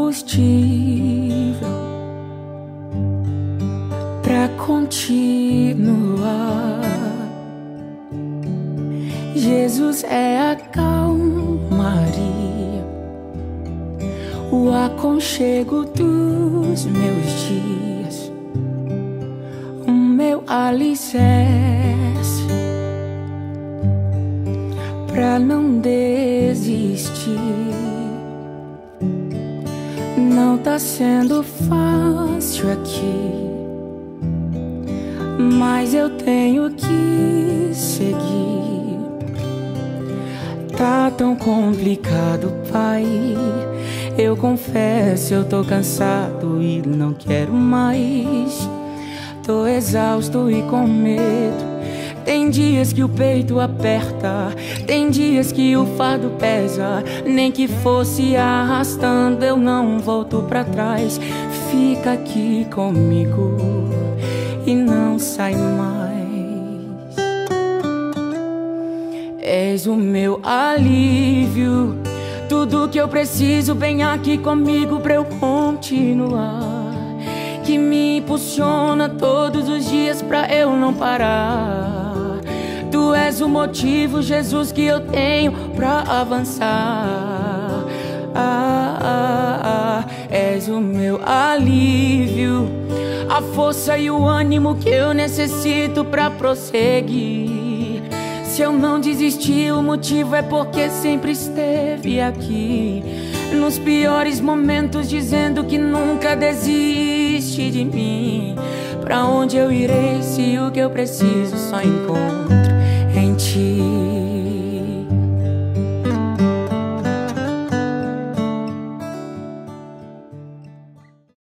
combustível pra continuar. Jesus é a calmaria, o aconchego dos meus dias, o meu alicerce pra não desistir. Não tá sendo fácil aqui, mas eu tenho que seguir. Tá tão complicado, Pai, eu confesso, eu tô cansado e não quero mais. Tô exausto e com medo. Tem dias que o peito aperta, tem dias que o fardo pesa. Nem que fosse arrastando, eu não volto pra trás. Fica aqui comigo e não sai mais. És o meu alívio, tudo que eu preciso, vem aqui comigo pra eu continuar. Que me impulsiona todos os dias pra eu não parar. Tu és o motivo, Jesus, que eu tenho pra avançar. És o meu alívio, a força e o ânimo que eu necessito pra prosseguir. Se eu não desisti, o motivo é porque sempre esteve aqui, nos piores momentos, dizendo que nunca desiste de mim. Pra onde eu irei se o que eu preciso só encontro